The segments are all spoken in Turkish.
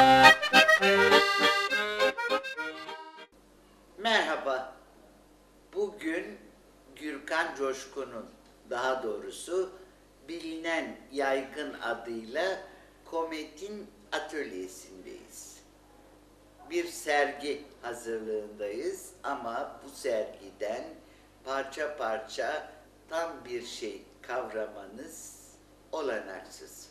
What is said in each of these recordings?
Merhaba. Bugün Gürkan Coşkun'un, daha doğrusu bilinen yaygın adıyla Komet'in atölyesindeyiz. Bir sergi hazırlığındayız ama bu sergiden parça parça tam bir şey kavramanız olanaksız.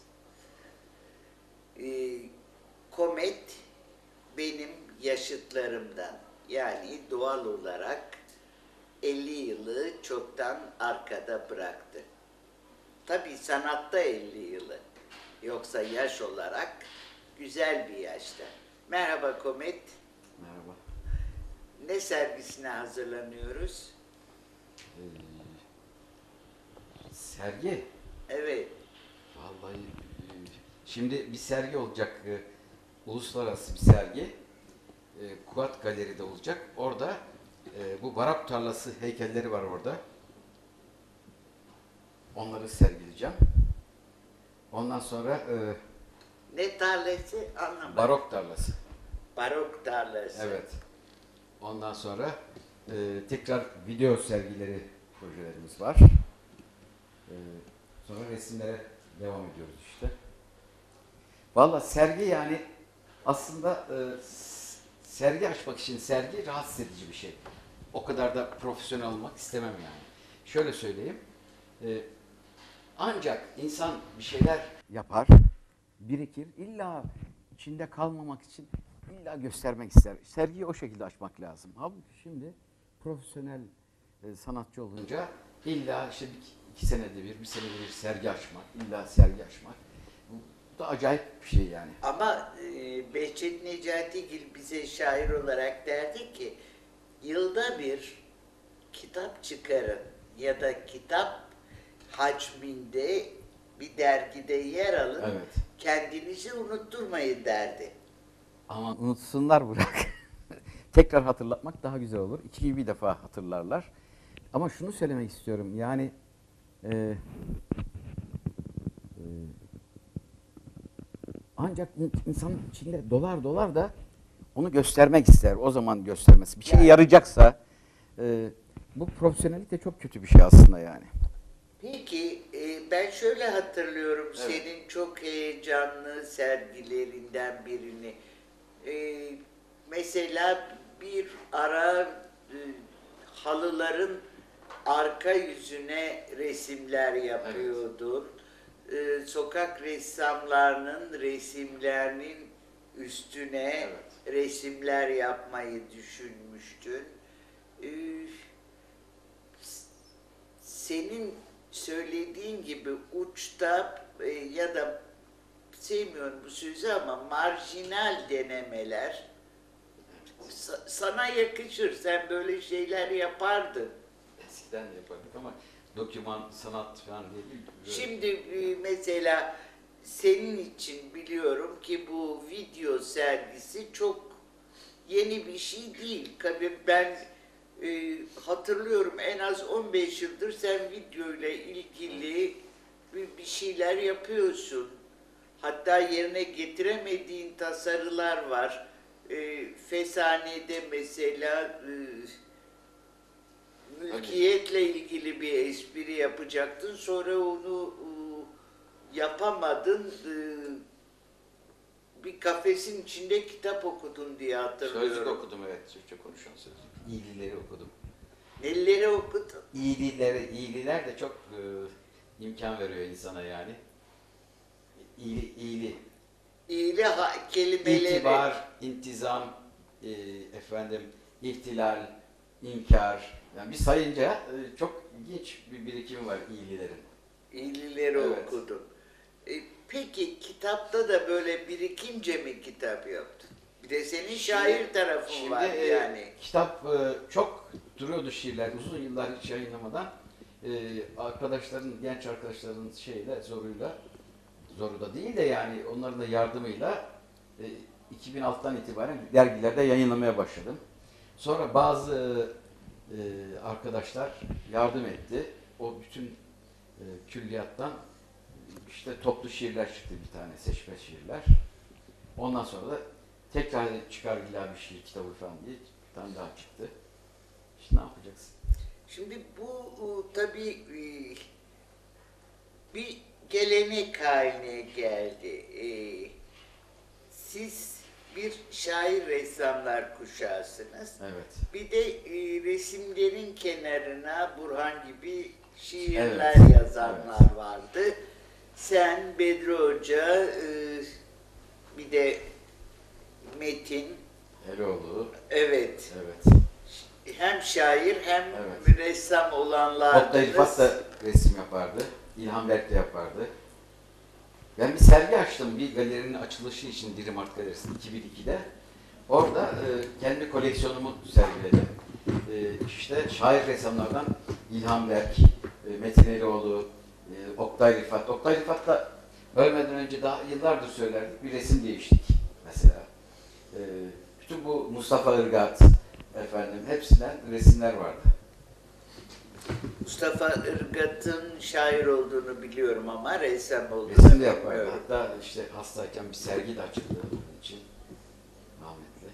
Komet benim yaşıtlarımdan, yani doğal olarak 50 yılı çoktan arkada bıraktı. Tabii sanatta 50 yılı, yoksa yaş olarak güzel bir yaşta. Merhaba Komet. Merhaba. Ne sergisine hazırlanıyoruz? Sergi. Evet. Vallahi şimdi bir sergi olacak. Uluslararası bir sergi. Kuat Galeri'de olacak. Orada bu barok tarlası heykelleri var orada. Onları sergileyeceğim. Ondan sonra Ne tarlası? Anlamadım. barok tarlası. Barok tarlası. Evet. Ondan sonra tekrar video sergileri projelerimiz var. Sonra resimlere devam ediyoruz işte. Valla sergi yani aslında sergi açmak için sergi rahatsız edici bir şey. O kadar da profesyonel olmak istemem yani. Şöyle söyleyeyim. Ancak insan bir şeyler yapar, birikir. İlla içinde kalmamak için illa göstermek ister. Sergiyi o şekilde açmak lazım. Halbuki şimdi profesyonel sanatçı olunca illa işte iki senede bir senede bir sergi açmak, illa sergi açmak. Bu da acayip bir şey yani. Ama Behçet Necatigil bize şair olarak derdi ki, yılda bir kitap çıkarın ya da kitap hacminde bir dergide yer alın, Evet. kendinizi unutturmayın derdi. Ama unutsunlar bırak. Tekrar hatırlatmak daha güzel olur. İki bir defa hatırlarlar. Ama şunu söylemek istiyorum. Yani ancak insan içinde dolar da onu göstermek ister. O zaman göstermesi. Bir şey yarayacaksa bu profesyonellik de çok kötü bir şey aslında yani. Peki ben şöyle hatırlıyorum, Evet. senin çok heyecanlı sergilerinden birini. Mesela bir ara halıların arka yüzüne resimler yapıyordun. Sokak ressamlarının resimlerinin üstüne resimler yapmayı düşünmüştün. Senin söylediğin gibi uçta ya da, sevmiyorum bu sözü ama, marjinal denemeler sana yakışır. Sen böyle şeyler yapardın. Eskiden de yapardık ama doküman sanat falan diye değil. Şimdi mesela senin için biliyorum ki bu video sergisi çok yeni bir şey değil. Tabii ben hatırlıyorum, en az 15 yıldır sen video ile ilgili bir şeyler yapıyorsun. Hatta yerine getiremediğin tasarılar var. Fesane'de mesela mülkiyetle ilgili bir espri yapacaktın. Sonra onu yapamadın. Bir kafesin içinde kitap okudun diye hatırlıyorum. Sözlük okudum, evet. Türkçe konuşan sözlük. İyilileri okudum. Neleri okudun? İyililer de çok imkan veriyor insana yani. İyili. İyili kelimeleri. İtibar, intizam, ihtilal, inkar. Yani bir sayınca çok ilginç bir birikimi var iyililerin. İyilileri Evet. okudum. Peki kitapta da böyle birikince mi kitap yaptın? Bir de senin şair tarafın var yani. Kitap çok duruyordu, şiirler uzun yıllar hiç yayınlamadan. Genç arkadaşların zoru da değil de yani onların da yardımıyla 2006'dan itibaren dergilerde yayınlamaya başladım. Sonra bazı arkadaşlar yardım etti. O bütün külliyattan işte toplu şiirler çıktı, bir tane seçme şiirler. Ondan sonra da tekrar çıkar illa bir şiir kitabı falan diye bir tane daha çıktı. İşte ne yapacaksın? Şimdi bu tabii bir gelenek haline geldi. Siz bir şair ressamlar kuşağısınız. Evet. Bir de resimlerin kenarına Burhan gibi şiirler Evet, yazanlar evet. vardı. Sen, Bedri Hoca, bir de Metin. Eroğlu. Evet. Evet. Hem şair hem Evet. ressam olanlar. Oktay Rıfat da resim yapardı. İlhan Berk de yapardı. Ben bir sergi açtım bir galerinin açılışı için Dilimark Galerisi 2002'de. Orada kendi koleksiyonumu sergiledim. İşte şair ressamlardan İlhan Berk, Metin Eroğlu, Oktay Rıfat. Oktay Rıfat'la ölmeden önce daha yıllardır söylerdik. Bir resim değiştik mesela. Bütün bu Mustafa Irgat, efendim hepsinden resimler vardı. Mustafa Irgat'ın şair olduğunu biliyorum ama ressam olduğunu Resim de yapardı. bilmiyorum. Hatta işte hastayken bir sergi de açıldı onun için. Rahmetli.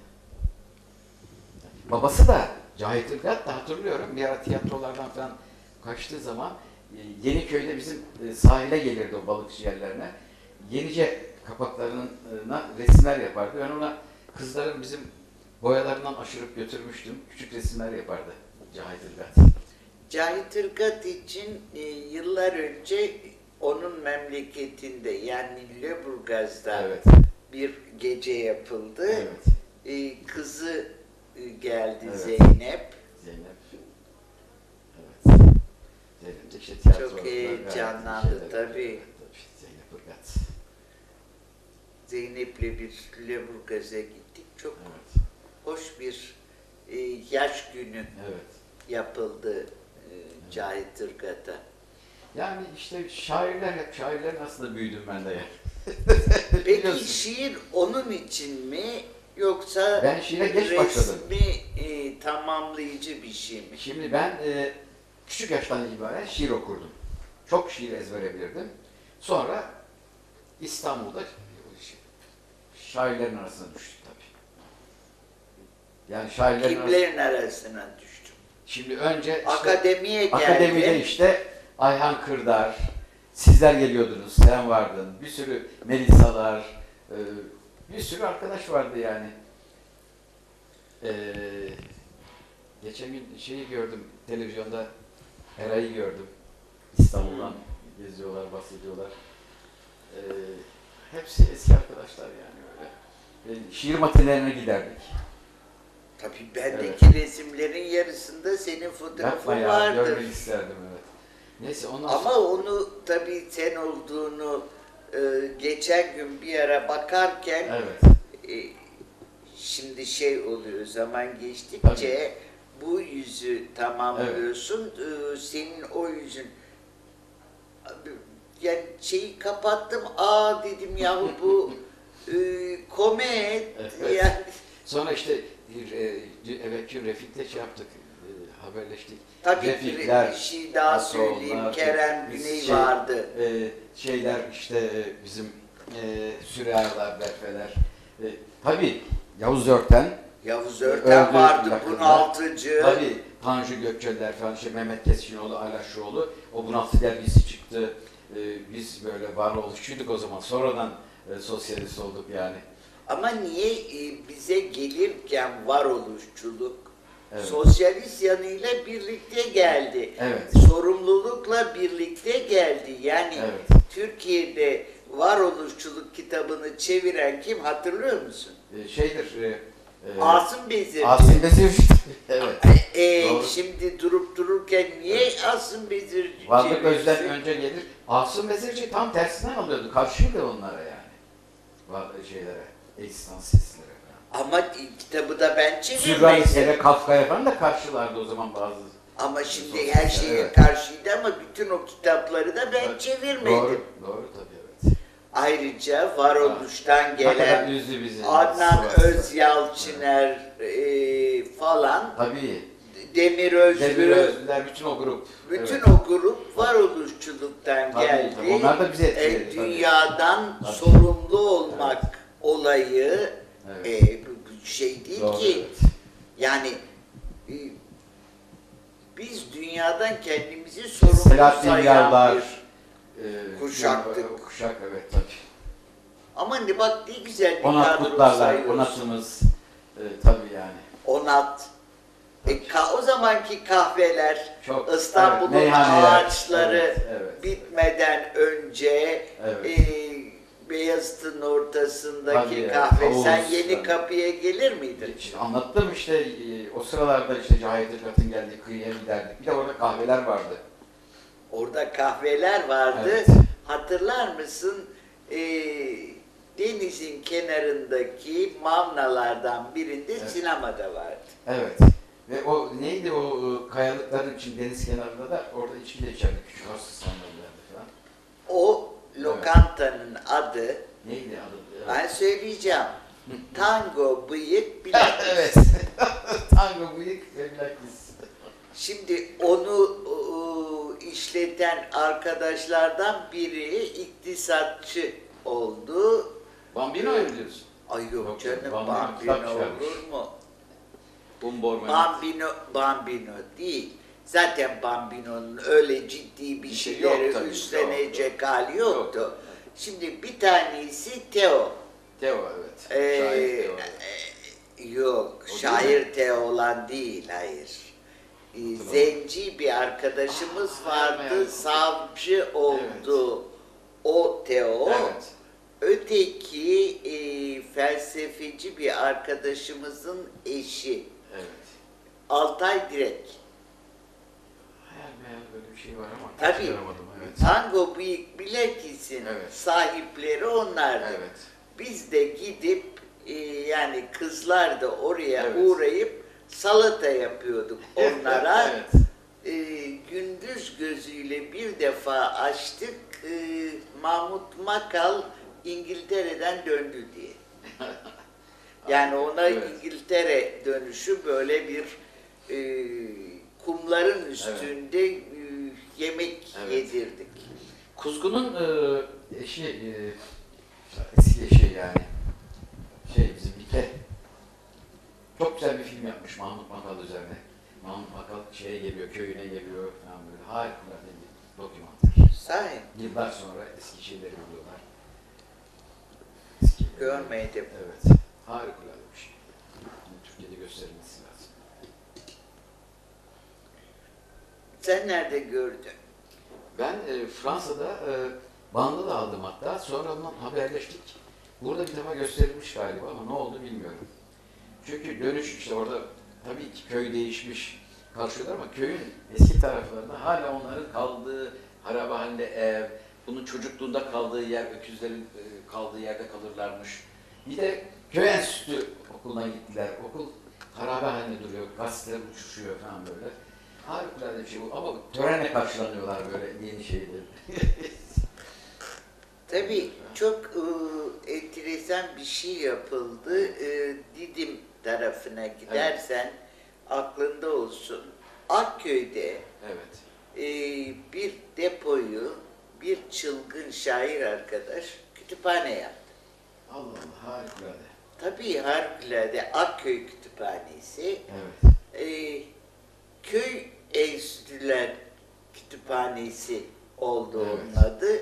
Babası da Cahit Irgat da hatırlıyorum. Bir ara tiyatrolardan falan kaçtığı zaman Yeniköy'de bizim sahile gelirdi o balıkçı yerlerine. Yenice kapaklarına resimler yapardı. Ben ona kızların bizim boyalarından aşırıp götürmüştüm. Küçük resimler yapardı Cahit Irgat. Cahit Irgat için yıllar önce onun memleketinde yani Lüleburgaz'da Evet. bir gece yapıldı. Evet. Kızı geldi Evet. Zeynep. Zeynep. Evet. Zeynep de işte tiyatro. Çok heyecanlandı tabii. Zeynep Irgat. Zeynep'le bir Lüleburgaz'a gittik. Çok Evet. hoş bir yaş günü Evet. yapıldı Cahit Irgat'a. Yani işte şairler hep şairlerin aslında büyüdüm ben de yani. Peki Biliyorsun. şiir onun için mi yoksa Ben şiire geç başladım. resmi tamamlayıcı bir şey mi? Şimdi ben küçük yaştan itibaren şiir okurdum. Çok şiir ezbere bilirdim. Sonra İstanbul'da şairlerin arasına düştük tabii. Yani şairlerin Kimlerin arasına düştüm? Şimdi önce işte, Akademiye geldi. akademide işte Ayhan Kırdar, sizler geliyordunuz, sen vardın, bir sürü Melisa'lar, bir sürü arkadaş vardı yani. Geçen gün şeyi gördüm, televizyonda Eray'ı gördüm. İstanbul'dan geziyorlar, bahsediyorlar. Hepsi eski arkadaşlar yani öyle. Şiir matinelerine giderdik. Tabii bendeki resimlerin yarısında senin fotoğrafın Yapma ya, vardır. görmek isterdim evet. Neyse ondan sonra... Ama onu tabii sen olduğunu geçen gün bir ara bakarken Evet. şimdi şey oluyor zaman geçtikçe Tabii. bu yüzü tamamlıyorsun. Senin o yüzün yani şeyi kapattım. Dedim yahu bu komet Evet. yani. Sonra işte evvelki Refik'le şey yaptık, haberleştik. Tabii Refikler, bir şey daha söyleyeyim. Asoğullar, Kerem biz Güney vardı. Şeyler işte bizim Süreyalar, Berfeler. Tabii Yavuz Örten. Yavuz Örten öldü vardı, yakında. Bunaltıcı. Tabii Tanju Gökçeler falan, şey, Mehmet Kesişinoğlu, Alaşoğlu. O Bunaltı dergisi çıktı. Biz böyle varoluşçuyduk o zaman. Sonradan sosyalist olduk yani. Ama niye bize gelirken varoluşçuluk Evet. sosyalist yanıyla birlikte geldi. Evet. Sorumlulukla birlikte geldi. Yani Evet. Türkiye'de varoluşçuluk kitabını çeviren kim hatırlıyor musun? Şeydir. Asım Bezirci. Asım Bezirci. Evet. Doğru. Şimdi durup dururken niye Asım Bezirci Varlık çevirsin? Özden önce gelir. Asım Bezirci tam tersinden alıyordu. Karşıydı onlara yani. Şeylere, eksistansiyistlere falan. Ama kitabı da ben çevirmedim. Sürrealistlere, Kafka'ya falan da karşılardı o zaman bazı. Ama şimdi Sosyal, her şeye evet. karşıydı ama bütün o kitapları da ben Evet. çevirmedim. Doğru tabii evet. Ayrıca varoluştan Ne kadar gelen üzdü bizi. Adnan Sivas'ta. Özyalçıner falan, Tabii. Demir Özgür, Demir Özgürler, bütün o grup. bütün Evet. o grup varoluşçuluktan Tabii, geldi. tabii. Onlar da bizi etkiledi, tabii. Dünyadan Tabii. sorumlu olmak olayı Evet. bu şey değil Doğru, ki. evet. Yani e, biz dünyadan kendimizi sorumlu Selahattin sayan Yalvar, bir kuşaktık. Kuşak, evet tabii. Ama ne bak ne güzel bir Onat kadro kutlarlar, sayıyorsun. Onat'ımız tabii yani. Onat. O zamanki kahveler, Çok, İstanbul'un evet, meyhaneler. ağaçları Evet, evet. bitmeden önce Evet. Beyazıt'ın ortasındaki Tabii, evet, kahve. havuz, Sen Yeni tabii. Kapı'ya gelir miydin? İşte anlattım işte o sıralarda işte Cahit Irgat'ın geldiği kıyıya giderdik. Bir de orada kahveler vardı. Orada kahveler vardı. Evet. Hatırlar mısın? Denizin kenarındaki mavnalardan birinde Evet. sinemada vardı. Evet. Ve o neydi o kayalıkların için deniz kenarında da orada içki de içerdik. Küçük hasta sandalyelerdi falan. O lokantanın adı, Neydi adı? ben söyleyeceğim. Tango Bıyık Bilakis. Evet. Tango bıyık ve bilakis. Şimdi onu işleten arkadaşlardan biri iktisatçı oldu. Bambino'yu mu diyorsun? Ay yok Yok, canım, Bambino kitap Bambino çıkarmış. olur mu? Bambino değil. Zaten Bambino'nun öyle ciddi bir Bir şey şeyleri yok tabii, üstlenecek hali yoktu. Yok. Şimdi bir tanesi Teo. Teo evet. Ee, Şair Teo. Yok, O şair Teo olan değil, hayır. Zenci bir arkadaşımız vardı, yani. savcı oldu. O Teo. Evet. Öteki felsefeci bir arkadaşımızın eşi. Evet. Altay Direk. Hayal meyal böyle bir şey var ama Tabii. çıkaramadım, evet. Tango Bıyık Bilakis'in Evet. sahipleri onlardı. Evet. Biz de gidip yani kızlar da oraya Evet. uğrayıp salata yapıyorduk onlara. Evet. Gündüz gözüyle bir defa açtık. Mahmut Makal İngiltere'den döndü diye. Yani ona Evet. İngiltere dönüşü böyle bir kumların üstünde yemek Evet. yedirdik. Kuzgun'un eşi, eski eşi yani, bizim Bike. Çok güzel bir film yapmış Mahmut Makal üzerine. Mahmut Makal şeye geliyor, köyüne geliyor falan böyle. Harikulade bir dokümanter. Sahi Yıllar sonra eski şeyleri buluyorlar. Eski görmedim. Evet. Harikulade bir şey. Bunu Türkiye'de gösterilmesi lazım. Sen nerede gördün? Ben Fransa'da bandı da aldım hatta. Sonra ondan haberleştik. Burada bir defa gösterilmiş galiba ama ne oldu bilmiyorum. Çünkü dönüş işte orada tabii ki köy değişmiş karşıyorlar ama köyün eski taraflarında hala onların kaldığı harabe halinde ev, bunun çocukluğunda kaldığı yer, öküzlerin kaldığı yerde kalırlarmış. Bir de köy enstitü okuluna gittiler. Okul harabe halinde duruyor, gazeteler uçuşuyor falan böyle. Harikulade bir şey bu ama törenle karşılanıyorlar böyle yeni şeyleri. Tabii çok enteresan bir şey yapıldı. Didim tarafına gidersen aklında olsun. Akköy'de Evet. bir depoyu bir çılgın şair arkadaş kütüphane yaptı. Allah Allah harikulade. Tabii harikulade Akköy Kütüphanesi. Evet. Köy Enstitüler Kütüphanesi oldu Evet. onun adı.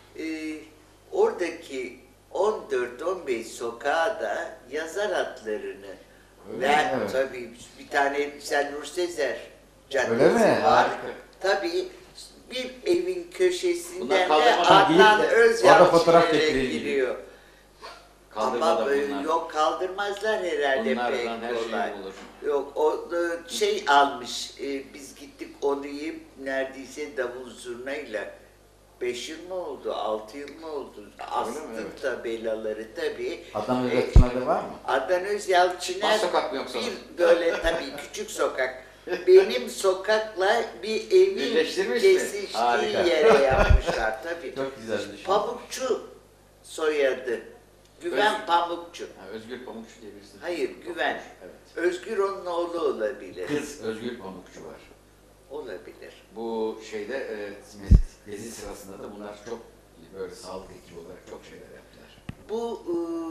Oradaki 14-15 sokağa da yazar adlarını Öyle ve mi? Evet. tabii bir tane sen Nur Sezer Caddesi Öyle mi? var. Harika. Tabii bir evin Bunlar köşesinden de kaldırmadan Adnan gelip de Özyal orada fotoğraf çizilerek çektirir gibi. giriyor. Ama Kaldırmadan bunlar. yok kaldırmazlar herhalde Bunlardan her pek şey kolay. olur. Yok o şey almış, biz gittik onu yiyip neredeyse davul zurnayla 5 yıl mı oldu, 6 yıl mı oldu? Astık Evet. tabelaları tabii. Adnan Özyalçınlar'da var mı? Adnan Özyalçıner Baş sokak mı yoksa? bir böyle tabii küçük sokak. Benim sokakla bir evin Birleştirmiş mi? kesiştiği Harika. yere yapmışlar tabii. Çok güzel bir şey. Pamukçu soyadı. Güven Özgür. Pamukçu. Özgür Pamukçu diye birisi. Hayır, Güven. Evet. Özgür onun oğlu olabilir. Kız Özgür Pamukçu var. Olabilir. Bu şeyde gezi sırasında da bunlar çok böyle sağlık ekibi olarak çok şeyler yaptılar. bu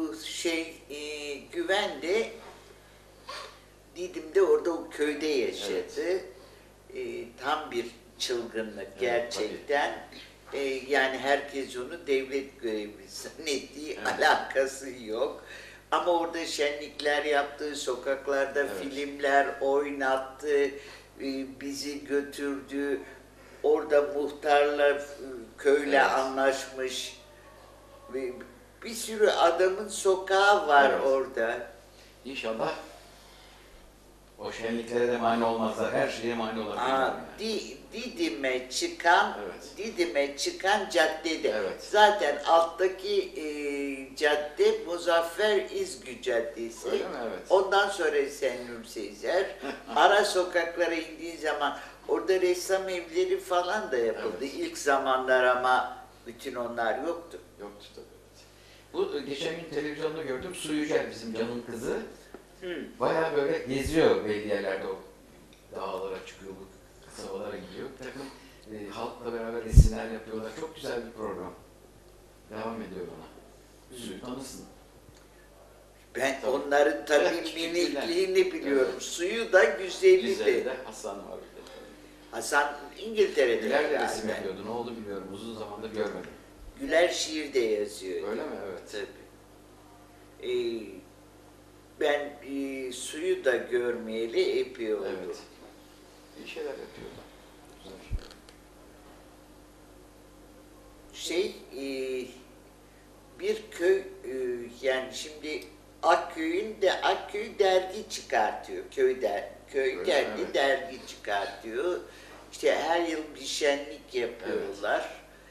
Güven de Didim'de orada o köyde yaşadı. Tam bir çılgınlık gerçekten. Yani herkes onu devlet görevlisi zannettiği, alakası yok. Ama orada şenlikler yaptı, sokaklarda filmler oynattı, bizi götürdü. Orada muhtarla, köyle anlaşmış. Bir sürü adamın sokağı var orada. İnşallah o şenliklere de mani olmazlar, her şeye mani olabilirler. Didim'e çıkan caddede. Evet. Zaten alttaki cadde Muzaffer İzgü Caddesi. Öyle mi? Evet. Ondan sonra Senur Sezer. Ara sokaklara indiği zaman orada ressam evleri falan da yapıldı. İlk zamanlar ama bütün onlar yoktu. Yoktu tabii. Bu geçen gün televizyonda gördüm, Su Yücel bizim Can'ın kızı. Bayağı böyle geziyor belli yerlerde, o dağlara çıkıyor, bu kasabalara gidiyor. Bir takım halkla beraber resimler yapıyorlar. Çok güzel bir program. Devam ediyor bana. Suyu tanısın. Ben onların tabii minikliğini biliyorum. Suyu da güzeldi. Güzel de Hasan var bir de. Hasan İngiltere'de. Nerede resim yapıyordu? Ne oldu bilmiyorum. Uzun zamandır görmedim. Güler şiir de yazıyor. Öyle mi? Evet. Tabii. Ben Suyu da görmeyeli epey oldu. Evet. İyi şeyler yapıyorlar. Güzel şeyler. Bir köy, yani şimdi Akköy dergi çıkartıyor. Köy kendi dergi çıkartıyor. İşte her yıl bir şenlik yapıyorlar.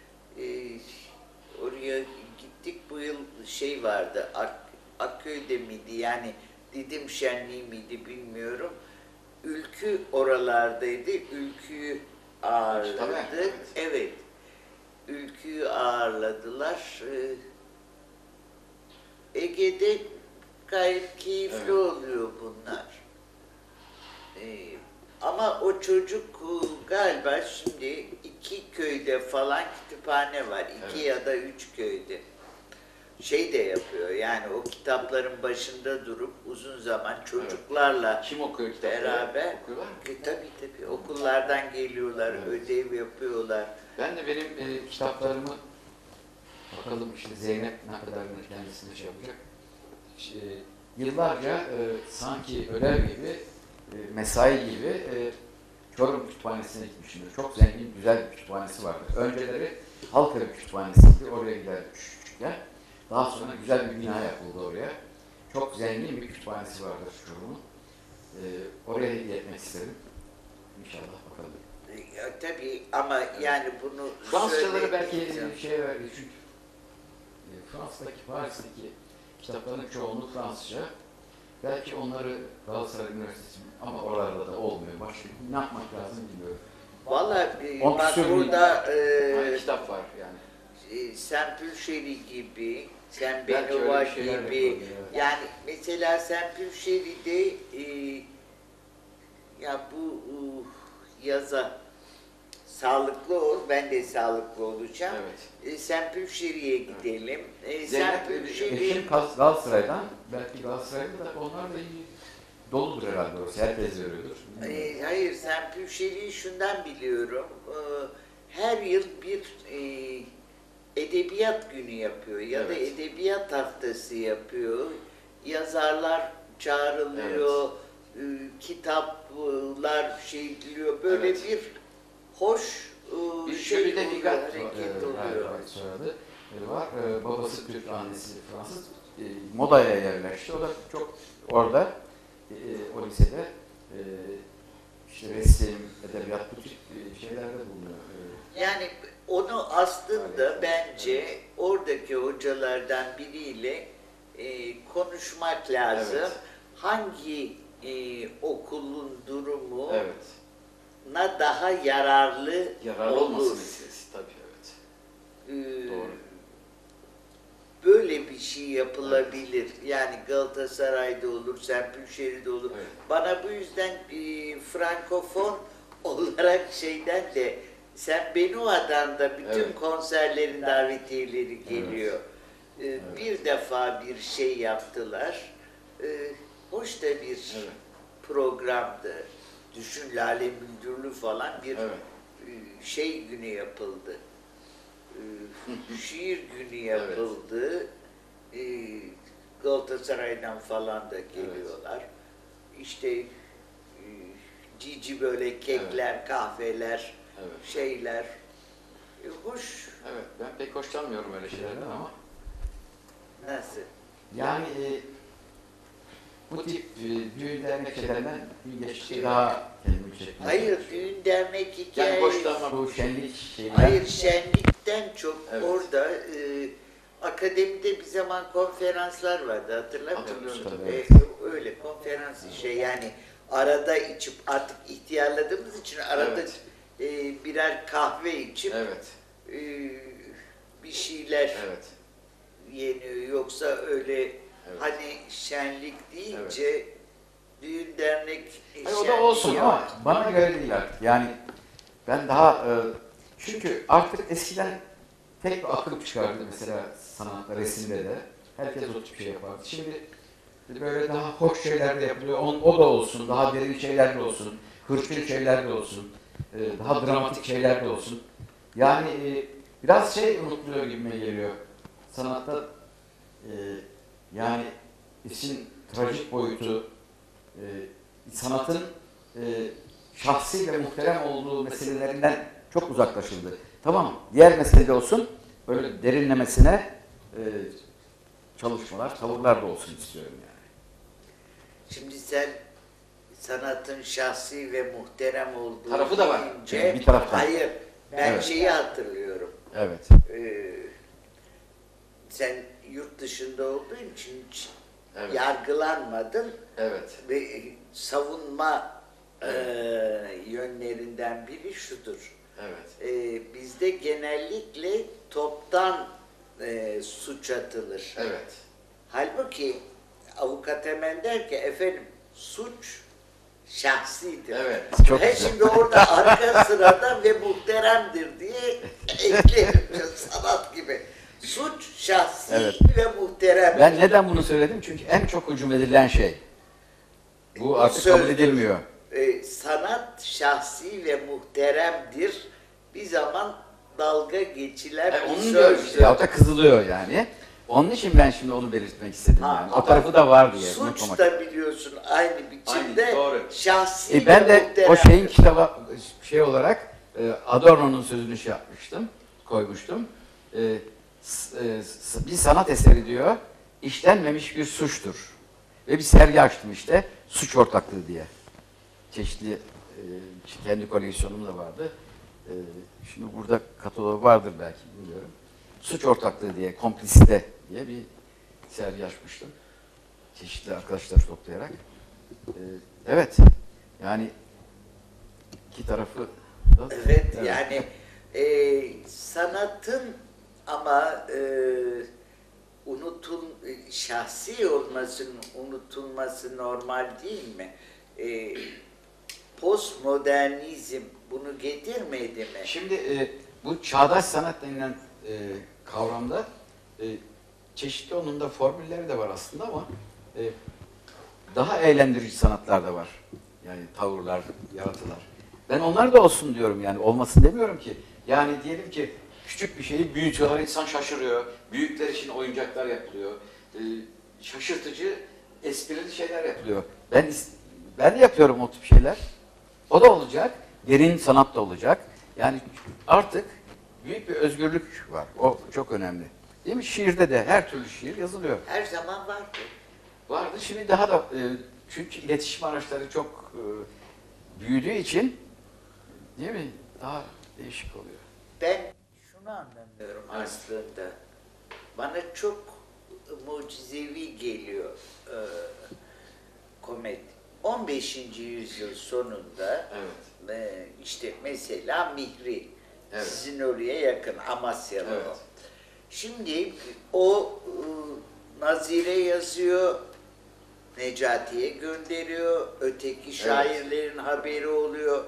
Oraya gittik, bu yıl vardı, Akköy'de miydi, yani Didim şenliği miydi bilmiyorum. Ülkü oralardaydı, Ülkü'yü ağırladık. Evet, Ülkü'yü ağırladılar. Ege'de gayet keyifli oluyor bunlar. Ama o çocuk galiba şimdi 2 köyde falan kütüphane var. 2 ya da 3 köyde. De yapıyor, yani o kitapların başında durup uzun zaman çocuklarla kim okuyor kitapları? Beraber. Okuyorlar mı? Tabii. Okullardan geliyorlar, ödev yapıyorlar. Ben de benim kitaplarımı, bakalım işte Zeynep ne kadarını kendisine şey yapacak. Yıllarca sanki ödev gibi, mesai gibi Çorum Kütüphanesi'ne gitmişimdir. Çok zengin, güzel bir kütüphanesi vardır. Önceleri Halkalı Kütüphanesi'ydi, oraya giderdik küçükken. Daha sonra güzel bir bina yapıldı oraya. Çok zengin bir kütüphanesi vardır Çorum'un. Oraya hediye etmek isterim. İnşallah bakalım. Tabii ama yani bunu Fransızcaları belki verdi çünkü Fransa'daki, Paris'teki kitapların çoğunluğu Fransızca. Belki onları Galatasaray Üniversitesi ama oralarda da olmuyor. Başka ne yapmak lazım bilmiyorum. Vallahi bak burada kitap var yani. Sempülşeri gibi, Sen Benova gibi, yani mesela Sempülşeri'de ya bu yaza sağlıklı ol, ben de sağlıklı olacağım. Evet. Sempülşeri'ye gidelim. Eşim Galatasaray'dan, belki Galatasaray'da da onlar da iyi doludur herhalde orası, herkes veriyordur. Hayır, Sempülşeri'yi şundan biliyorum. Her yıl bir edebiyat günü yapıyor ya da edebiyat haftası yapıyor. Yazarlar çağrılıyor, kitaplar ediliyor. Böyle bir hoş şöyle de Figat hareket oluyor. Var. Babası Türk, annesi Fransız. Moda'ya yerleşti. O da çok orada o lisede işte resim, edebiyat bu tip şeylerde bulunuyor. Yani onu aslında bence oradaki hocalardan biriyle konuşmak lazım. Evet. Hangi okulun durumu daha yararlı olması meselesi tabii, evet. Doğru. Böyle bir şey yapılabilir. Yani Galatasaray'da olur, Sempülşeri'de olur. Evet. Bana bu yüzden Frankofon olarak de Sen Benua'dan da bütün konserlerin davetiyeleri geliyor. Bir defa bir şey yaptılar. Hoş da bir programdı. Düşün, Lale Müldürlü falan bir şey günü yapıldı. Şiir günü yapıldı. Galatasaray'dan falan da geliyorlar. İşte cici böyle kekler, kahveler, şeyler. Hoş. Evet, ben pek hoşlanmıyorum öyle şeylerden ama. Nasıl? Yani bu tip düğün dernek şeylerden bir geçti daha kendimi çektim. Hayır, düğün dernek hikayesi. Yani hoşlanma bu şenlik şeyler. Hayır, şenlikten çok orada akademide bir zaman konferanslar vardı, hatırlamıyor musun? Öyle konferans şey, yani arada içip artık ihtiyarladığımız için arada birer kahve içip bir şeyler yeniyor. Yoksa öyle hani şenlik deyince düğün dernek O da olsun ama bana göre değil artık. Yani ben daha çünkü artık eskiden tek bir akım çıkardı mesela sanatta, resimde de. Herkes o tip şey yapardı. Şimdi böyle daha hoş şeyler de yapılıyor. O da olsun, daha derin şeyler de olsun, hırçın şeyler de olsun, daha dramatik şeyler de olsun. Yani biraz şey unutuluyor gibime geliyor. Sanatta yani işin trajik boyutu, sanatın şahsi ve muhterem olduğu meselelerinden çok uzaklaşıldı. Tamam, diğer meselede olsun, böyle derinlemesine çalışmalar, tavırlar da olsun istiyorum yani. Şimdi sen sanatın şahsi ve muhterem olduğu Tarafı da var. deyince, Bir taraftan. hayır, ben şeyi hatırlıyorum. Evet. Sen yurt dışında olduğun için hiç yargılanmadın ve savunma yönlerinden biri şudur. Bizde genellikle toptan suç atılır. Halbuki avukat hemen der ki efendim suç şahsidir. Çok He güzel. şimdi orada arka sırada ve muhteremdir diye eklerim sanat gibi. Suç şahsi ve muhterem. Ben neden bunu söyledim? Çünkü en çok hücum edilen şey. Bu artık kabul edilmiyor. Sanat şahsi ve muhteremdir. Bir zaman dalga geçilen bir sözdür. Ya da kızılıyor yani. Onun için ben şimdi onu belirtmek istedim yani. O tarafı da var diye. Suç da biliyorsun aynı biçimde şahsi ben ve de muhterem. o şeyin kitaba şey olarak Adorno'nun sözünü şey yapmıştım, koymuştum. Bir sanat eseri diyor, işlenmemiş bir suçtur. Ve bir sergi açtım işte, suç ortaklığı diye. Çeşitli kendi koleksiyonum da vardı. Şimdi burada kataloğu vardır belki, bilmiyorum. Suç ortaklığı diye, komplisite diye bir sergi açmıştım. Çeşitli arkadaşları toplayarak. Evet, yani iki tarafı da... Evet, yani sanatın ama şahsi olmasının unutulması normal değil mi? Postmodernizm bunu getirmedi mi? Şimdi bu çağdaş sanat denilen kavramda çeşitli onun da formülleri de var aslında ama daha eğlendirici sanatlar da var. Yani tavırlar, yaratılar. Ben onlar da olsun diyorum yani olmasın demiyorum ki. Yani diyelim ki küçük bir şeyi büyütüyorlar, insan şaşırıyor. Büyükler için oyuncaklar yapılıyor. Şaşırtıcı, esprili şeyler yapılıyor. Ben de yapıyorum o tip şeyler. O da olacak. Derin sanat da olacak. Yani artık büyük bir özgürlük var. O çok önemli. Değil mi? Şiirde de her türlü şiir yazılıyor. Her zaman vardı. Vardı. Şimdi daha da çünkü iletişim araçları çok büyüdüğü için değil mi? Daha değişik oluyor. Ben şunu anlamıyorum aslında. Bana çok mucizevi geliyor komedi. 15. yüzyıl sonunda işte mesela Mihri sizin oraya yakın Amasyalı o. Şimdi o Nazire yazıyor, Necati'ye gönderiyor, öteki şairlerin haberi oluyor.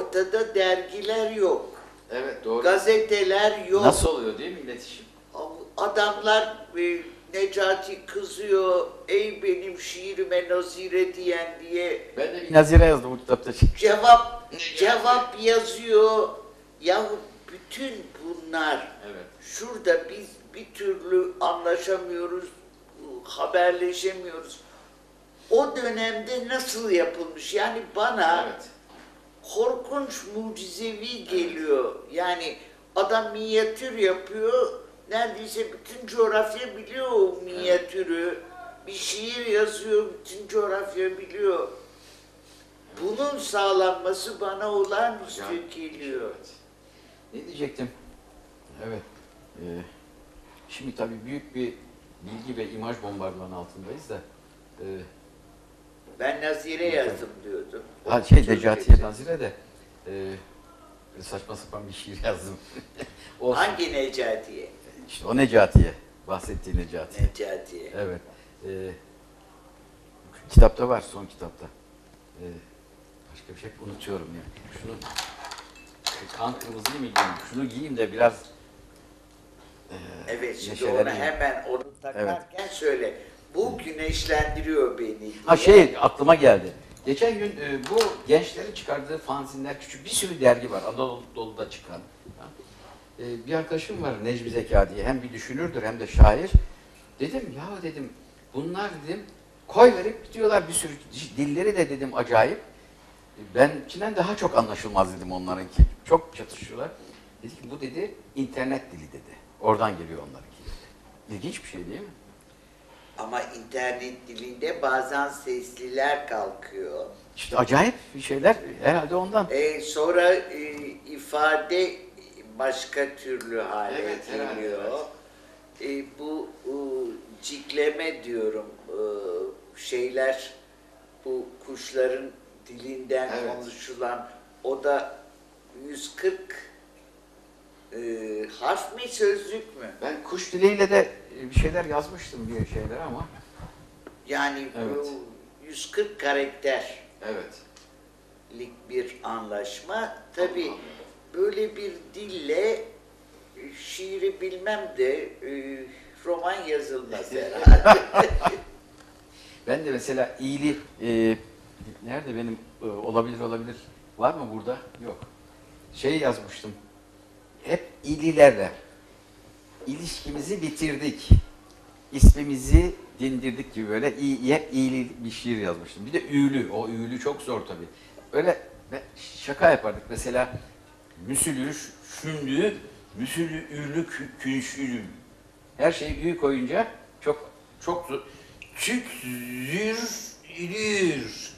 Ortada dergiler yok. Evet, doğru. Gazeteler yok. Nasıl oluyor değil mi iletişim? adamlar Necati kızıyor, ey benim şiirime nazire diyen diye Ben de bir nazire yazdım bu kitapta. cevap yazıyor. Yahu bütün bunlar, Evet. şurada biz bir türlü anlaşamıyoruz, haberleşemiyoruz. O dönemde nasıl yapılmış? Yani bana Evet. korkunç mucizevi geliyor. Yani adam minyatür yapıyor, neredeyse bütün coğrafya biliyor o minyatürü. Bir şiir yazıyor, bütün coğrafya biliyor. Bunun sağlanması bana olağanüstü geliyor. Evet. Ne diyecektim? Evet. Şimdi tabii büyük bir bilgi ve imaj bombardımanı altındayız da. Ben Nazire yazdım diyordum. Necatiye Nazire de saçma sapan bir şiir yazdım. Olsun. Hangi Necati'ye? İşte o Necatiye. Bahsettiği Necatiye. Necati'ye. Evet. Kitapta var, son kitapta. Başka bir şey unutuyorum yani. Şunu kan kırmızıyı mı giyeyim? Şunu giyeyim de biraz Evet, şimdi neşeleneyim. ona hemen onu takarken söyle. Bu güneşlendiriyor beni diye. Ha aklıma geldi. Geçen gün bu gençlerin çıkardığı fanzinler, küçük bir sürü dergi var. Anadolu'da çıkan. Bir arkadaşım var Necmi Zeka diye. Hem bir düşünürdür hem de şair. Dedim ya dedim bunlar dedim koy verip gidiyorlar bir sürü dilleri de dedim acayip. Benimkinden daha çok anlaşılmaz dedim onlarınki. Çok çatışıyorlar. Dedi ki bu dedi internet dili dedi. Oradan geliyor onlarınki dedi. İlginç bir şey değil mi? Ama internet dilinde bazen sesliler kalkıyor. İşte acayip bir şeyler herhalde ondan. Sonra ifade başka türlü hale Evet, herhalde, geliyor. Bu cikleme diyorum, şeyler, bu kuşların dilinden Evet. konuşulan, o da 140 harf mi sözlük mü? Ben kuş diliyle de bir şeyler yazmıştım diye şeyler ama. Yani Evet. bu 140 karakterlik Evet. bir anlaşma. Tabii böyle bir dille şiiri bilmem de roman yazılmaz herhalde. Ben de mesela iyili nerede benim olabilir var mı burada? Yok. Yazmıştım. Hep iyililerle ilişkimizi bitirdik. İsmimizi dindirdik gibi böyle hep iyili bir şiir yazmıştım. Bir de üğlü. O üğlü çok zor tabii. Öyle şaka yapardık. Mesela müsülü, şümlü, müsülü, ürlü, künşülü. Her şeyi ü koyunca çok zor. Çükzür, ilir.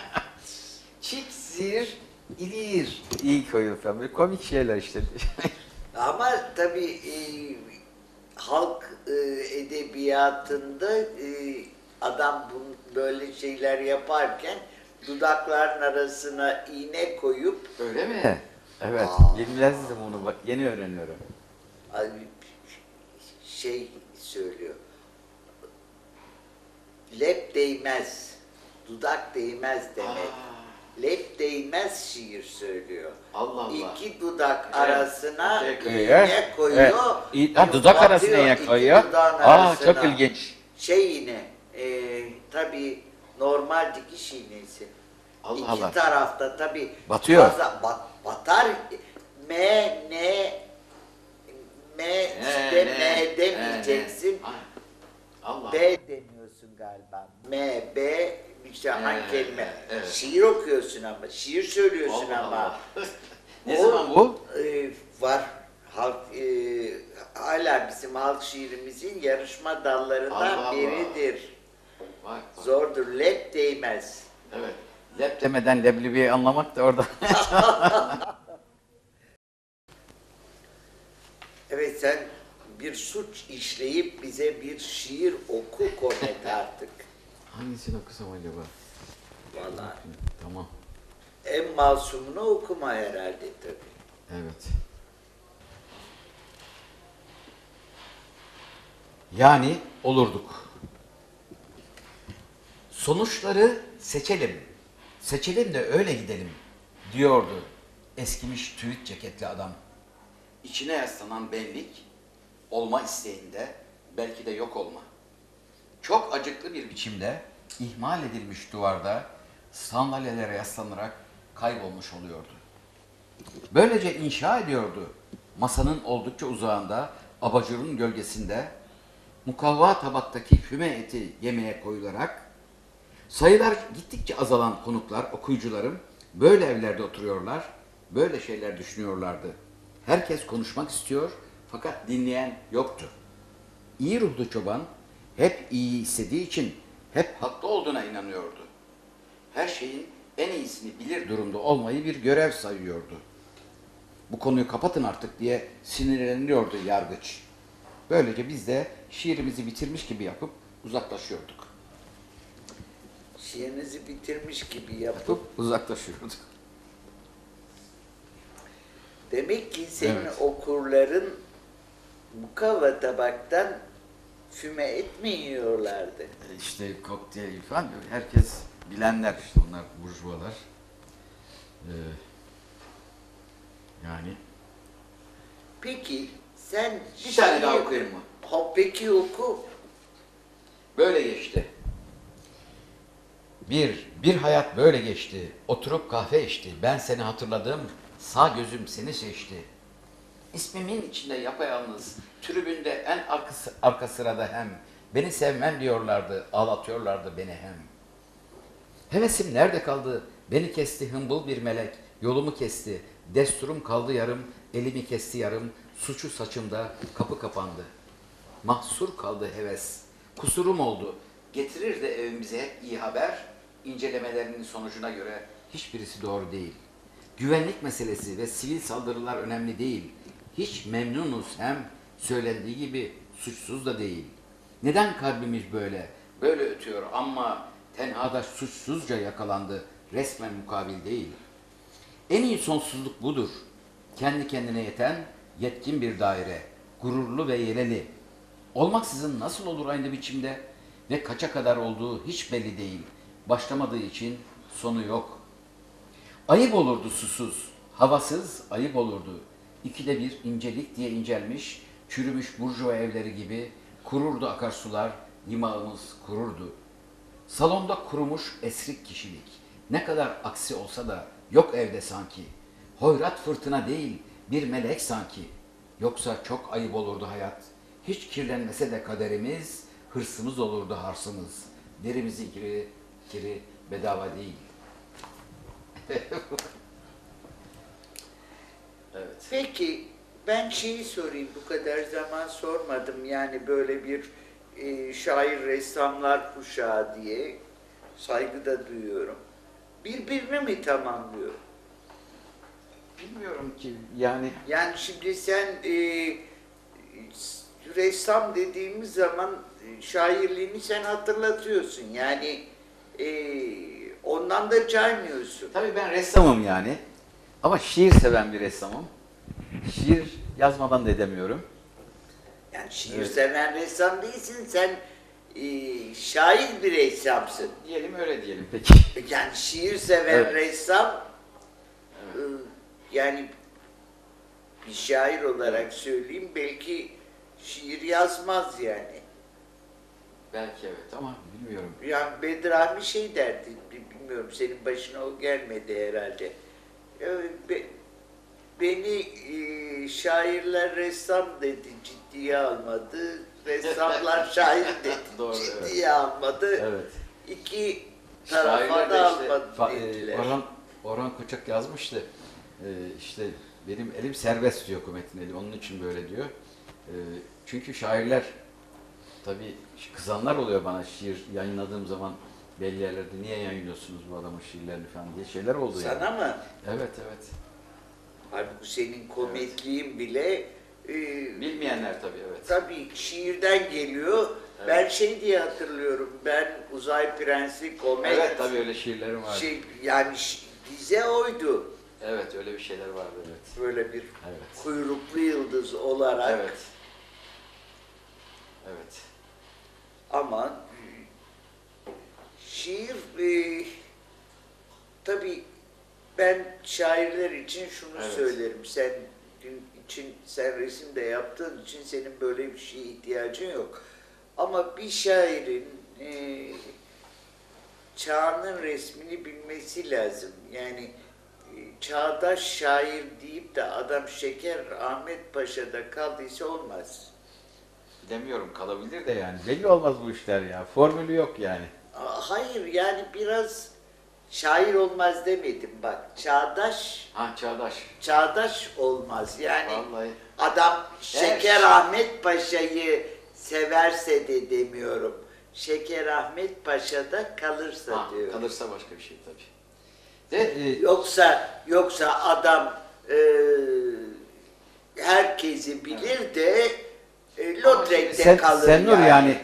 Çipzir, ilir. İyi koyuyor falan. Böyle komik şeyler işte. Ama tabii halk edebiyatında adam böyle şeyler yaparken dudakların arasına iğne koyup Öyle mi? Evet. Bilmezdim onu bak. Yeni öğreniyorum. Söylüyor. Lep değmez, dudak değmez demek. Lep değmez şiir söylüyor. Allah Allah. İki dudak Evet. arasına Koyuyor. iğne koyuyor. Dudak arasına batıyor iğne iki koyuyor. dudağın Çok arasına. ilginç. Yine, tabii normal dikiş iğnesi. Allah İki Allah. tarafta tabii Batıyor. batar. M demeyeceksin. Allah. B deniyorsun galiba. M, B, işte hangi kelime. evet. Şiir okuyorsun ama, şiir söylüyorsun Allah ama. Allah. Ne zaman bu? Var. Hala bizim halk şiirimizin yarışma dallarından Allah Allah. biridir. Bak. Zordur, lep değmez. Evet. Lep demeden leblebiyi anlamak da orada. Evet, sen bir suç işleyip bize bir şiir oku Komet artık. Hangisini okusam acaba? Vallahi Tamam. en masumunu okuma herhalde tabii. Evet. Yani olurduk. Sonuçları seçelim. Seçelim de öyle gidelim diyordu eskimiş tüyt ceketli adam. İçine yaslanan benlik olma isteğinde, belki de yok olma. Çok acıklı bir biçimde ihmal edilmiş duvarda sandalyelere yaslanarak kaybolmuş oluyordu. Böylece inşa ediyordu. Masanın oldukça uzağında, abajurun gölgesinde, mukavva tabaktaki füme eti yemeğe koyularak, sayılar gittikçe azalan konuklar, okuyucularım böyle evlerde oturuyorlar, böyle şeyler düşünüyorlardı. Herkes konuşmak istiyor fakat dinleyen yoktu. İyi ruhlu çoban hep iyi istediği için hep haklı olduğuna inanıyordu. Her şeyin en iyisini bilir durumda olmayı bir görev sayıyordu. Bu konuyu kapatın artık diye sinirleniyordu yargıç. Böylece biz de şiirimizi bitirmiş gibi yapıp uzaklaşıyorduk. Şiirinizi bitirmiş gibi yapıp Yapıp uzaklaşıyorduk. demek ki senin Evet. okurların mukavva tabaktan füme et mi yiyorlardı? İşte kokteyl falan herkes bilenler işte onlar burjuvalar. Yani Peki sen bir tane daha okuyayım mı? Ha, peki oku. Böyle geçti. Bir hayat böyle geçti. Oturup kahve içti. Ben seni hatırladım. Sağ gözüm seni seçti. İsmimin içinde yapayalnız. Tribünde en arka sırada hem. Beni sevmem diyorlardı. Ağlatıyorlardı beni hem. Hevesim nerede kaldı? Beni kesti hımbıl bir melek. Yolumu kesti. Desturum kaldı yarım. Elimi kesti yarım. Suçu saçımda. Kapı kapandı. Mahsur kaldı heves. Kusurum oldu. Getirir de evimize hep iyi haber. İncelemelerinin sonucuna göre hiçbirisi doğru değil. Güvenlik meselesi ve sivil saldırılar önemli değil. Hiç memnunuz hem söylendiği gibi suçsuz da değil. Neden kalbimiz böyle? Böyle ötüyor ama tenhada suçsuzca yakalandı. Resmen mukabil değil. En iyi sonsuzluk budur. Kendi kendine yeten, yetkin bir daire. Gururlu ve yeleli. Olmaksızın nasıl olur aynı biçimde? Ve kaça kadar olduğu hiç belli değil. Başlamadığı için sonu yok. Ayıp olurdu susuz, havasız ayıp olurdu. İkide bir incelik diye incelmiş, çürümüş burjuva evleri gibi kururdu akarsular, yimağımız kururdu. Salonda kurumuş esrik kişilik. Ne kadar aksi olsa da yok evde sanki. Hoyrat fırtına değil, bir melek sanki. Yoksa çok ayıp olurdu hayat. Hiç kirlenmese de kaderimiz, hırsımız olurdu harsımız. Derimizin kiri bedava değil. Evet. Peki ben şeyi sorayım, bu kadar zaman sormadım, yani böyle bir şair ressamlar kuşağı diye saygı da duyuyorum. Birbirini mi tamamlıyor? Bilmiyorum ki yani Yani şimdi sen ressam dediğimiz zaman şairliğini sen hatırlatıyorsun. Yani ondan da caymıyorsun. tabii ben ressamım yani. Ama şiir seven bir ressamım. Şiir yazmadan da edemiyorum. Yani şiir Evet. seven ressam değilsin, sen şair bir ressamsın. Diyelim öyle diyelim peki. Yani şiir seven Evet. ressam, Evet. yani bir şair olarak söyleyeyim, belki şiir yazmaz yani. Belki evet ama bilmiyorum. Yani Bedrami şey derdi, bilmiyorum, senin başına o gelmedi herhalde. Beni şairler ressam dedi, ciddiye almadı. Ressamlar şair dedi, Doğru, ciddiye almadı. Evet. İki tarafa Şairler da de işte almadı dediler. Orhan Koçak yazmıştı. İşte benim elim serbest diyor Kumet'in eli. Onun için böyle diyor. Çünkü şairler tabii kızanlar oluyor bana şiir yayınladığım zaman belli yerlerde niye yayınlıyorsunuz bu adamın şiirlerini falan diye şeyler oldu yani. Sana mı? Evet evet. Halbuki senin komikliğin bile Bilmeyenler tabii evet. tabii şiirden geliyor. Evet. Ben şey diye hatırlıyorum, ben Uzay Prensi, Komet, Evet tabii öyle şiirlerim var. yani dize oydu. Evet öyle bir şeyler vardı evet. Böyle bir Evet. kuyruklu yıldız olarak. Evet. Evet. Ama şiir, tabii ben şairler için şunu Evet. söylerim. Sen için sen resim de yaptığın için senin böyle bir şeye ihtiyacın yok. Ama bir şairin çağının resmini bilmesi lazım. Yani çağdaş şair deyip de adam Şeker Ahmet Paşa'da kaldıysa olmaz. Bilemiyorum, kalabilir de yani. Belli olmaz bu işler ya. Formülü yok yani. Hayır yani biraz şair olmaz demedim bak. Çağdaş Ha, çağdaş. çağdaş olmaz. Yani Vallahi. adam Şeker Ahmet Paşa'yı severse de demiyorum. Şeker Ahmet Paşa'da kalırsa Ha, diyorum. kalırsa başka bir şey tabii. De, Yoksa adam herkesi bilir de Lautrec'te kalır Senur yani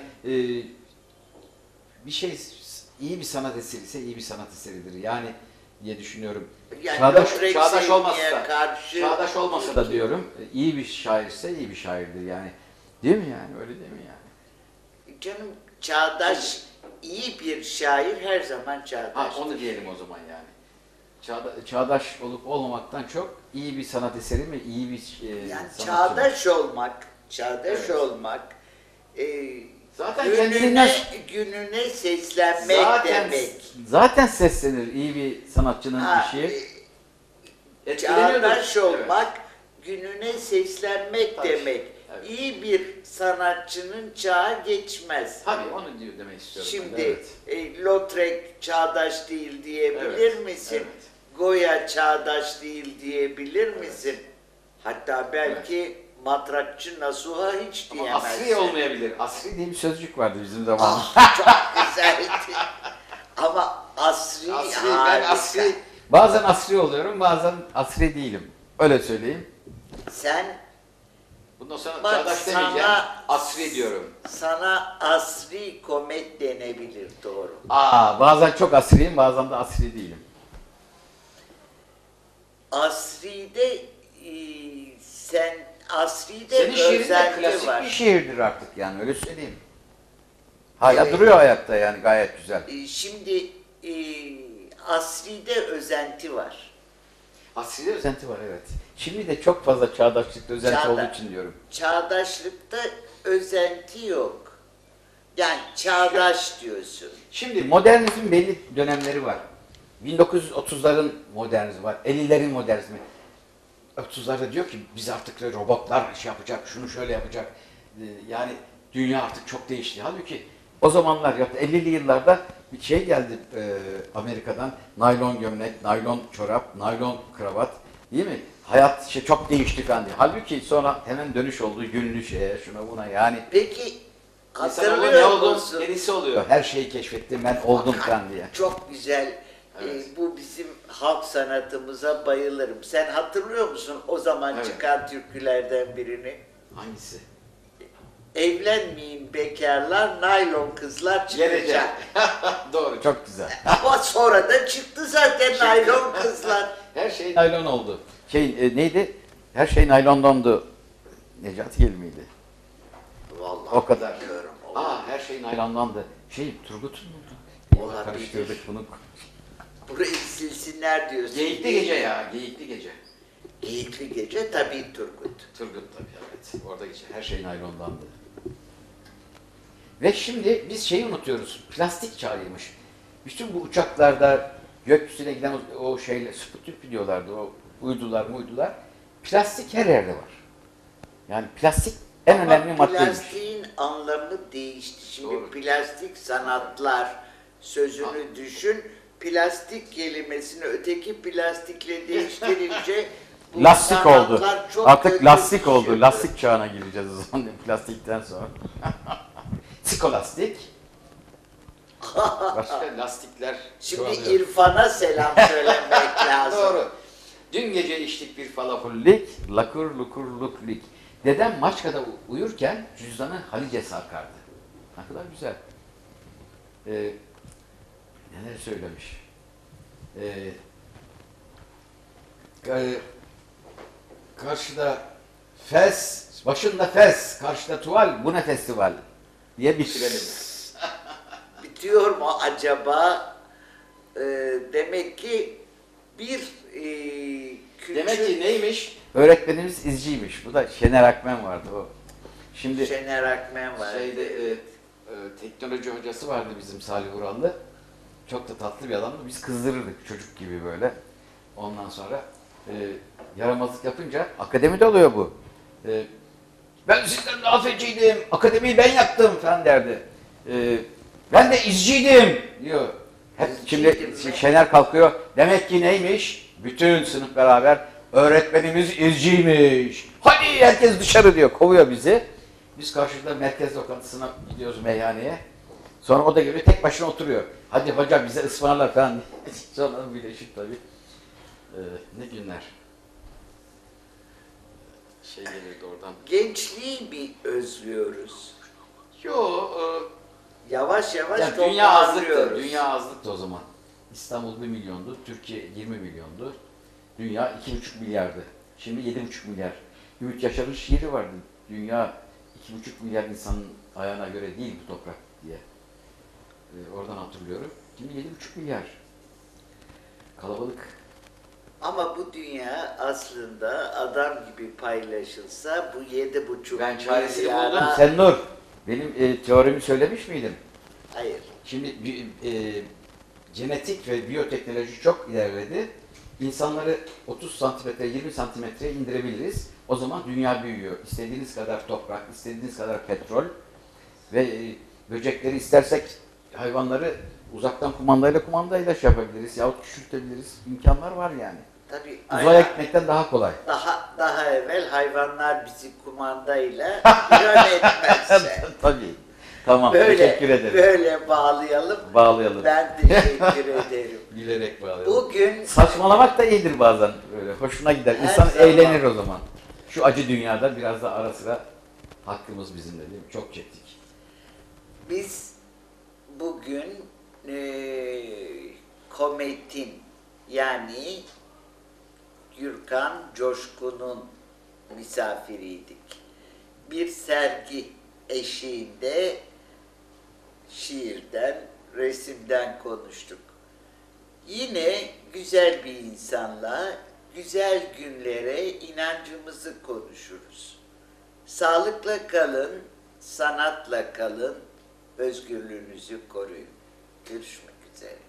bir şey iyi bir sanat eseri ise iyi bir sanat eseridir. Yani diye düşünüyorum. Yani Çağdaş Lautrec olmasa sevmeye da, karşı- çağdaş olmasa da diyorum, iyi bir şairse iyi bir şairdir yani. Değil mi yani? Öyle değil mi yani? Canım çağdaş iyi bir şair her zaman Ha, çağdaş. onu diyelim o zaman yani. Çağdaş olup olmamaktan çok iyi bir sanat eseri mi, iyi bir Yani sanatçı mı? çağdaş Evet. olmak Zaten gününe seslenmek demek. Zaten seslenir iyi bir sanatçının Ha, işi. Etkileniyordur. çağdaş olmak gününe seslenmek Tabii. demek. Evet. İyi bir sanatçının çağı geçmez. Tabii onu diyor demek istiyorum. ben Şimdi de, evet. Lautrec çağdaş değil diyebilir Evet, misin? evet. Goya çağdaş değil diyebilir misin? Hatta belki matrakçı Nasuha hiç Ama diyemezsin. asri olmayabilir. Asri diye bir sözcük vardı bizim zamanımızda. Ah, çok güzeldi. Ama asri, Ben harika. asri, bazen asri oluyorum, bazen asri değilim. Öyle söyleyeyim. Sen Bundan sonra bak çağdaş demeyeceğim, sana, asri diyorum. sana asri komet denebilir doğru. Bazen çok asriyim, bazen de asri değilim. Asri'de asri'de Senin şiirin de özenti klasik var. bir şiirdir artık yani, öyle söyleyeyim. Hala Evet. duruyor ayakta yani, gayet güzel. Şimdi asri'de özenti var. Asride özenti var, evet. Şimdi de çok fazla çağdaşlıkta özenti Çağda- olduğu için diyorum. Çağdaşlıkta özenti yok. Yani çağdaş diyorsun. Şimdi modernizmin belli dönemleri var. 1930'ların modernizmi var, 50'lerin modernizmi. 30'larda diyor ki biz artık robotlar şey yapacak, şunu şöyle yapacak. Yani dünya artık çok değişti. Halbuki o zamanlar 50'li yıllarda bir şey geldi Amerika'dan. Naylon gömlek, naylon çorap, naylon kravat. Değil mi? Hayat çok değişti falan diye. Halbuki sonra hemen dönüş oldu günlü şeye, şuna buna yani. Peki İnsanoğlu ne hatırlıyor oldu? musun? Yenisi oluyor. Her şeyi keşfettim ben oldum falan diye. Çok güzel. Evet. Bu bizim halk sanatımıza bayılırım. Sen hatırlıyor musun o zaman Evet. çıkan türkülerden birini? Hangisi? Evlenmeyin bekarlar, naylon kızlar Gelecek. çıkacak. Doğru, çok güzel. Ama sonra da çıktı zaten naylon kızlar. Her şey naylon oldu. Neydi? Her şey naylondandı. Necati Yel miydi? Vallahi O kadar. bilmiyorum. Her şey naylondandı. Turgut'un muydu? Olabilir. Karıştırdık bunu. Burayı silsinler diyorsun. Geyikli Gece ya, Geyikli Gece. Geyikli Gece tabii Turgut. Turgut tabii, evet. Orada geçen her şey naylondandı. Ve şimdi biz şeyi unutuyoruz. Plastik çağıymış. Bütün bu uçaklarda gökyüzüne giden o şeyle, Sputnik diyorlardı, o uydular. Plastik her yerde var. Yani plastik en önemli Ama maddeymiş. plastiğin anlamı değişti. Şimdi Doğru. plastik sanatlar sözünü düşün. Plastik kelimesini öteki plastikle değiştirince bu Lastik oldu. sanatlar çok Artık kötü lastik düşüyor. oldu. Lastik çağına gireceğiz o zaman plastikten sonra. Skolastik. Başka lastikler. Şimdi çoğalıyor. İrfan'a selam söylemek lazım. Doğru. Dün gece içtik bir falafullik, lakur lukur luklik. Dedem Maçka'da uyurken cüzdanı Halice sarkardı. Ne kadar güzel. Neler söylemiş. Karşıda fes, başında fes, karşıda tuval, bu ne festival diye bitirelim. Bitiyor mu acaba? Demek ki bir Demek ki neymiş? Öğretmenimiz izciymiş. Bu da Şener Akmen vardı o. Şimdi Şener Akmen var. teknoloji hocası vardı bizim Salih Urallı. Çok da tatlı bir adamdı. Biz kızdırırdık çocuk gibi böyle. Ondan sonra yaramazlık yapınca akademide oluyor bu. Ben sizden daha feciydim, akademiyi ben yaktım falan derdi. Ben de izciydim diyor. Hep şimdi Şener kalkıyor. Demek ki neymiş? Bütün sınıf beraber öğretmenimiz izciymiş. Hadi herkes dışarı diyor. Kovuyor bizi. Biz karşıda merkez lokantısına gidiyoruz meyhaneye. Sonra o da geliyor tek başına oturuyor. Hadi hocam bize ısmarlar falan. Sonra birleşip tabii. Ne günler. Şey gelirdi oradan. Gençliği mi özlüyoruz? Yo, Yavaş yavaş yani dünya azlıktı. toparlıyoruz. Dünya azlıktı o zaman. İstanbul 1 milyondu, Türkiye 20 milyondu. Dünya 2,5 milyardı. Şimdi 7,5 milyar. Ümit Yaşar'ın şiiri vardı. Dünya 2,5 milyar insanın ayağına göre değil bu toprak diye. Oradan hatırlıyorum. Şimdi 7,5 milyar. Kalabalık. Ama bu dünya aslında adam gibi paylaşılsa bu 7,5 Ben çaresini milyara- buldum. Sen Nur, benim teorimi söylemiş miydin? Hayır. Şimdi genetik ve biyoteknoloji çok ilerledi. İnsanları 30 santimetre, 20 santimetreye indirebiliriz. O zaman dünya büyüyor. İstediğiniz kadar toprak, istediğiniz kadar petrol ve böcekleri istersek hayvanları uzaktan kumandayla şey yapabiliriz yahut küçültebiliriz. İmkanlar var yani. Tabii Uzaya gitmekten daha kolay. daha evvel hayvanlar bizi kumandayla yönetmezse. Tabii. Tamam. Teşekkür ederim. Böyle bağlayalım. Bağlayalım. Ben teşekkür ederim. Gülerek bağlayalım. Bugün Saçmalamak da iyidir bazen. Böyle hoşuna gider. Her İnsan zaman. eğlenir o zaman. Şu acı dünyada biraz da ara sıra hakkımız bizim de değil mi? Çok çektik. biz bugün Komet'in yani Gürkan Coşkun'un misafiriydik. Bir sergi eşiğinde şiirden, resimden konuştuk. Yine güzel bir insanla güzel günlere inancımızı konuşuruz. Sağlıkla kalın, sanatla kalın, özgürlüğünüzü koruyun. Görüşmek üzere.